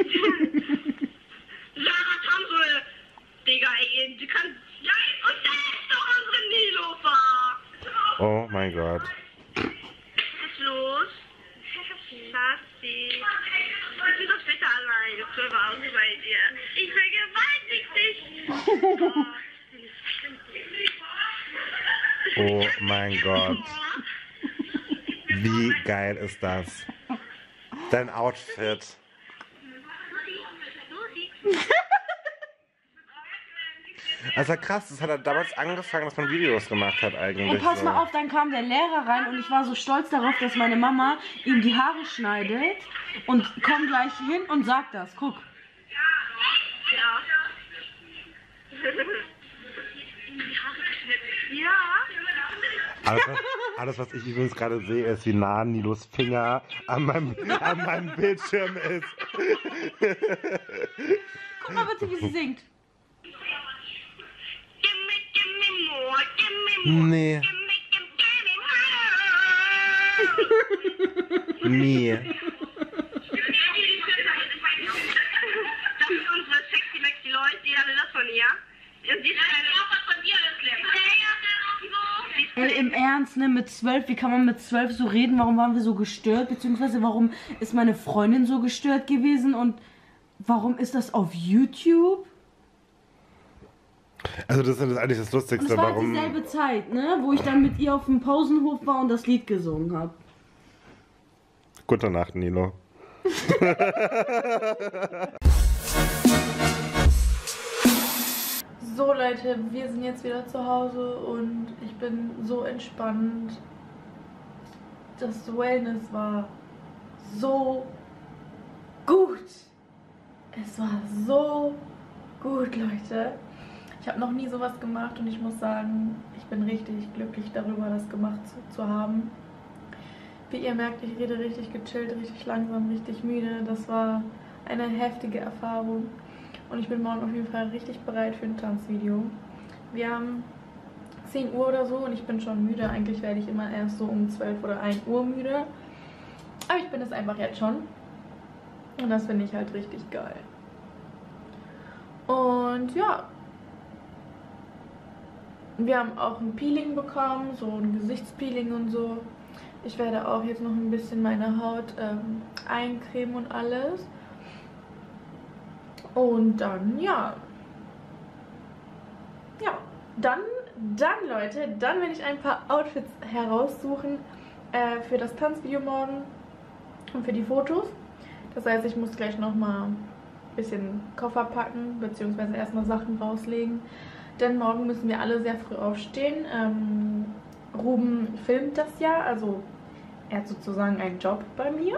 Sarah Tamsel! Digga, ey, du kannst. Ja, und das ist doch unsere Nilofa!
Oh mein Gott.
Was ist los? Schatzi. Ich bin doch später alleine. Ich will auch nicht bei dir. Ich vergewaltige dich!
Oh mein Gott. Wie geil ist das? Dein Outfit. Also krass, das hat er damals angefangen, dass man Videos gemacht hat eigentlich.
Und pass
so.
mal auf, dann kam der Lehrer rein und ich war so stolz darauf, dass meine Mama ihm die Haare schneidet und komm gleich hin und sag das. Guck.
Ja. Die Haare geschnitten. Ja.
Alles, was ich übrigens gerade sehe, ist, wie nah Nilos Finger an meinem Bildschirm ist.
Guck mal bitte, wie sie singt.
Nee. Nee.
Das ist unsere sexy Maxi Leute, die hatte das von ihr. Und die ist auch was von dir, das
Ey, im Ernst, ne, mit 12, wie kann man mit 12 so reden? Warum waren wir so gestört? Beziehungsweise warum ist meine Freundin so gestört gewesen? Und warum ist das auf YouTube?
Also das ist eigentlich das Lustigste,
Und es war
warum...
dieselbe Zeit, ne, wo ich dann mit ihr auf dem Pausenhof war und das Lied gesungen habe.
Gute Nacht, Nilo.
So Leute, wir sind jetzt wieder zu Hause und ich bin so entspannt. Das Wellness war so gut. Es war so gut, Leute. Ich habe noch nie sowas gemacht und ich muss sagen, ich bin richtig glücklich darüber, das gemacht zu haben. Wie ihr merkt, ich rede richtig gechillt, richtig langsam, richtig müde. Das war eine heftige Erfahrung. Und ich bin morgen auf jeden Fall richtig bereit für ein Tanzvideo. Wir haben 10 Uhr oder so und ich bin schon müde. Eigentlich werde ich immer erst so um 12 oder 1 Uhr müde. Aber ich bin es einfach jetzt schon. Und das finde ich halt richtig geil. Und ja. Wir haben auch ein Peeling bekommen, so ein Gesichtspeeling und so. Ich werde auch jetzt noch ein bisschen meine Haut eincremen und alles. Und dann, ja. Ja, dann Leute, dann werde ich ein paar Outfits heraussuchen für das Tanzvideo morgen und für die Fotos. Das heißt, ich muss gleich nochmal ein bisschen Koffer packen, beziehungsweise erstmal Sachen rauslegen. Denn morgen müssen wir alle sehr früh aufstehen. Ruben filmt das ja, also er hat sozusagen einen Job bei mir.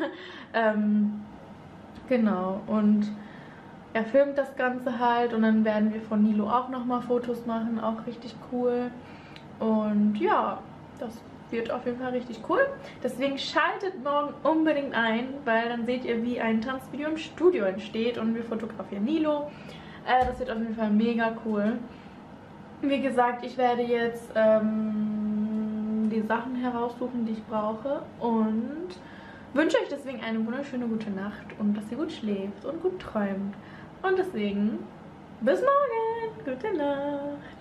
Genau, und er filmt das Ganze halt und dann werden wir von Nilo auch nochmal Fotos machen, auch richtig cool. Und ja, das wird auf jeden Fall richtig cool. Deswegen schaltet morgen unbedingt ein, weil dann seht ihr, wie ein Tanzvideo im Studio entsteht und wir fotografieren Nilo. Das wird auf jeden Fall mega cool. Wie gesagt, ich werde jetzt die Sachen heraussuchen, die ich brauche und wünsche euch deswegen eine wunderschöne gute Nacht und dass ihr gut schläft und gut träumt. Und deswegen, bis morgen. Gute Nacht.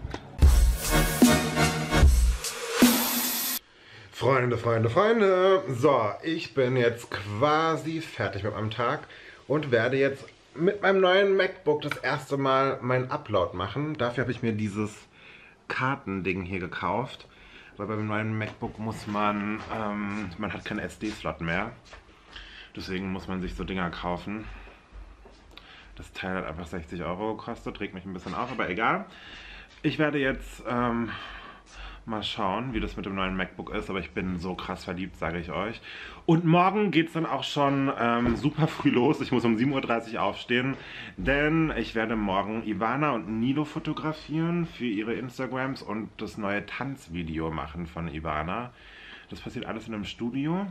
Freunde. So, ich bin jetzt quasi fertig mit meinem Tag und werde jetzt mit meinem neuen MacBook das erste Mal meinen Upload machen. Dafür habe ich mir dieses Kartending hier gekauft. Weil beim neuen MacBook muss man hat keinen SD-Slot mehr. Deswegen muss man sich so Dinger kaufen. Das Teil hat einfach 60 € gekostet, regt mich ein bisschen auf, aber egal. Ich werde jetzt mal schauen, wie das mit dem neuen MacBook ist, aber ich bin so krass verliebt, sage ich euch. Und morgen geht es dann auch schon super früh los. Ich muss um 7:30 Uhr aufstehen, denn ich werde morgen Ivana und Nilo fotografieren für ihre Instagrams und das neue Tanzvideo machen von Ivana. Das passiert alles in einem Studio.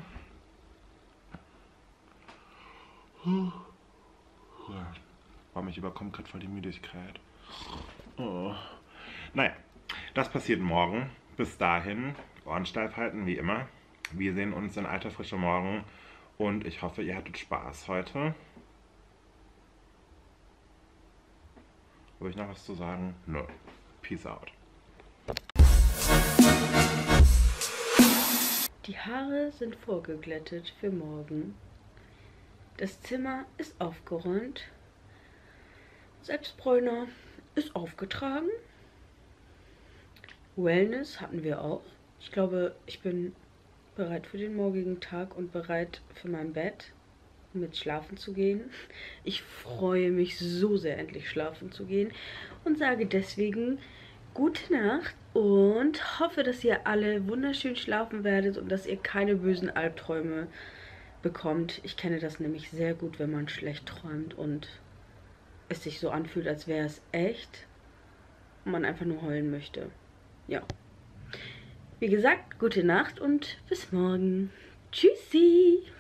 Boah, mich überkommt gerade voll die Müdigkeit. Oh. Naja, das passiert morgen. Bis dahin, Ohren steif halten, wie immer. Wir sehen uns in alter Frische morgen und ich hoffe, ihr hattet Spaß heute. Habe ich noch was zu sagen? Nö. Peace out.
Die Haare sind vorgeglättet für morgen. Das Zimmer ist aufgeräumt. Selbstbräuner ist aufgetragen. Wellness hatten wir auch. Ich glaube, ich bin bereit für den morgigen Tag und bereit für mein Bett, um jetzt schlafen zu gehen. Ich freue mich so sehr, endlich schlafen zu gehen und sage deswegen gute Nacht und hoffe, dass ihr alle wunderschön schlafen werdet und dass ihr keine bösen Albträume bekommt. Ich kenne das nämlich sehr gut, wenn man schlecht träumt und es sich so anfühlt, als wäre es echt und man einfach nur heulen möchte. Ja. Wie gesagt, gute Nacht und bis morgen. Tschüssi!